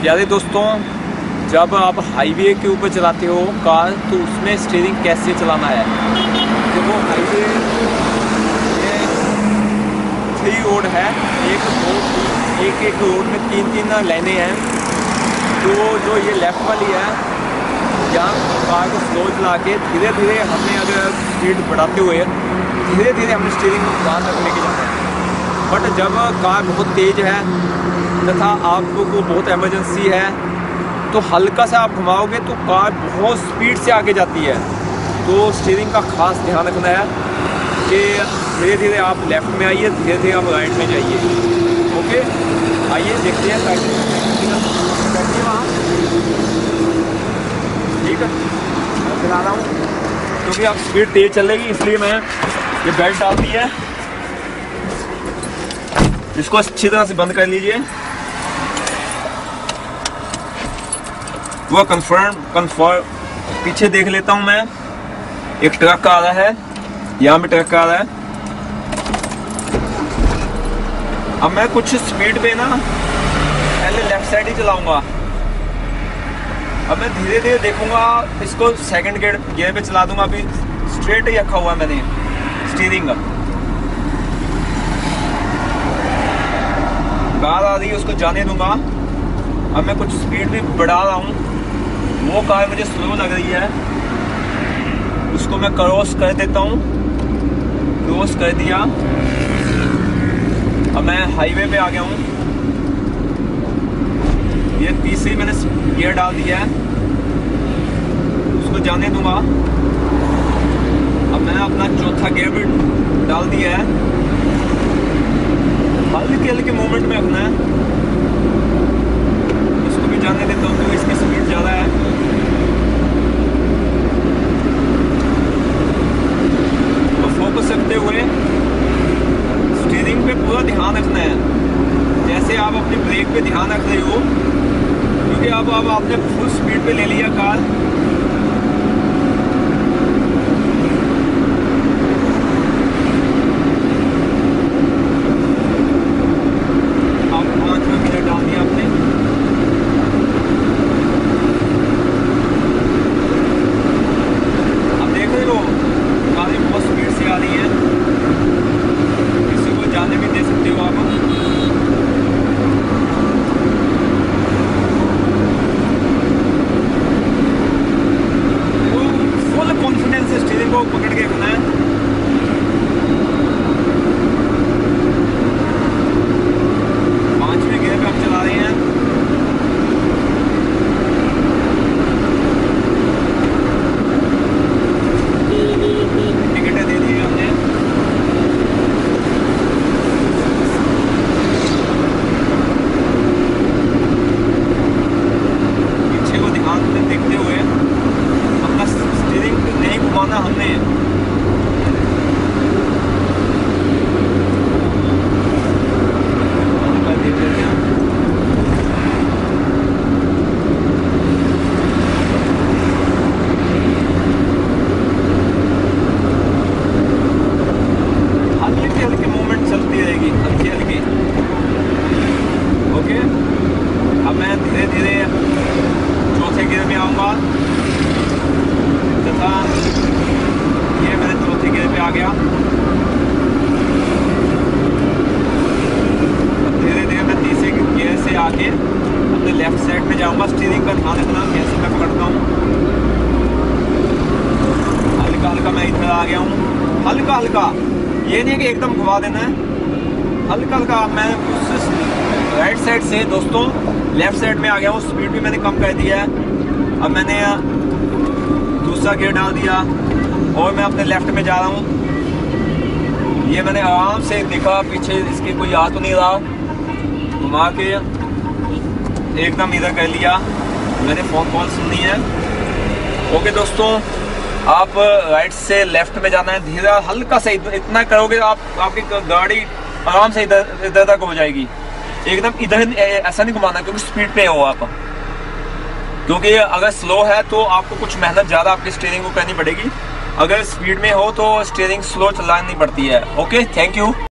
प्यारे दोस्तों, जब आप हाईवे के ऊपर चलाते हो कार तो उसमें स्टीयरिंग कैसे चलाना है। देखो हाईवे में 3 रोड है, एक रोड में 3 लाइनें हैं। तो जो ये लेफ़्ट वाली है, यहाँ कार को स्लो चला के धीरे धीरे हमें अगर स्पीड बढ़ाते हुए धीरे धीरे हमें स्टीयरिंग ध्यान तक लेके जाना है। बट जब कार बहुत तेज़ है तथा आपको बहुत इमरजेंसी है तो हल्का सा आप घुमाओगे तो कार बहुत स्पीड से आगे जाती है। तो स्टीयरिंग का खास ध्यान रखना है कि धीरे धीरे आप लेफ़्ट में आइए, धीरे धीरे आप राइट में जाइए। ओके, आइए देखते हैं बैठिए वहाँ। ठीक है, मैं फिर आ रहा हूँ क्योंकि आप स्पीड तेज़ चलेगी, इसलिए मैं ये बेल्ट डाल दी है। इसको अच्छी तरह से बंद कर लीजिए। वो कन्फर्म पीछे देख लेता हूं मैं। एक ट्रक आ रहा है, यहाँ भी ट्रक आ रहा है। अब मैं कुछ स्पीड पे ना पहले लेफ्ट साइड ही चलाऊंगा। अब मैं धीरे धीरे देखूंगा, इसको सेकंड गियर पे चला दूंगा। अभी स्ट्रेट ही रखा हुआ है मैंने स्टीयरिंग का। कार आ रही है, उसको जाने दूंगा। अब मैं कुछ स्पीड भी बढ़ा रहा हूँ। वो कार मुझे स्लो लग रही है, उसको मैं क्रॉस कर देता हूँ। क्रॉस कर दिया। अब मैं हाईवे पे आ गया हूँ। ये तीसरी मैंने गियर डाल दिया है, उसको जाने दूंगा। अब मैंने अपना चौथा गियर भी डाल दिया है। हल्के हल्के मूवमेंट में रखना है। इसको भी जाने देता हूँ क्योंकि इसकी स्पीड ज़्यादा है। तो फोकस रखते हुए स्टीयरिंग पे पूरा ध्यान रखना है, जैसे आप अपनी ब्रेक पे ध्यान रख रहे हो। क्योंकि अब आपने फुल स्पीड पे ले लिया कार। पकड़ के रखना है। पांचवें गियर पे हम चला रहे हैं। टिकटें दे दी हमने। पीछे को ध्यान में देखते हुए अपना स्टीयरिंग नहीं घुमाना हमने। हल्की मूवमेंट चलती रहेगी, हल्की। ओके, अब मैं धीरे धीरे चौथे गियर में आऊँगा तथा ये मैंने चौथे गियर पे आ गया। अब धीरे धीरे मैं तीसरे गियर से आके अपने लेफ्ट साइड में जाऊँगा। स्टीयरिंग का ध्यान रखना कैसे मैं पकड़ता हूँ। हल्का हल्का मैं इधर आ गया हूँ। हल्का हल्का, ये नहीं कि एकदम घुमा देना है, हल्का हल्का। मैं उस राइट साइड से दोस्तों लेफ्ट साइड में आ गया हूँ। स्पीड भी मैंने कम कर दिया है। अब मैंने दूसरा गियर डाल दिया और मैं अपने लेफ्ट में जा रहा हूँ। ये मैंने आराम से देखा पीछे इसके कोई आ तो नहीं रहा, घुमा के एकदम इधर कर लिया। मैंने फोन कॉल सुननी है। ओके दोस्तों, आप राइट से लेफ्ट में जाना है। धीरे हल्का से इतना करोगे आपकी गाड़ी आराम से इधर तक हो जाएगी। एकदम इधर ऐसा नहीं घुमाना क्योंकि स्पीड पे हो आप। क्योंकि अगर स्लो है तो आपको कुछ मेहनत ज़्यादा आपकी स्टीयरिंग को करनी पड़ेगी। अगर स्पीड में हो तो स्टीयरिंग स्लो चलानी पड़ती है। Okay, thank you.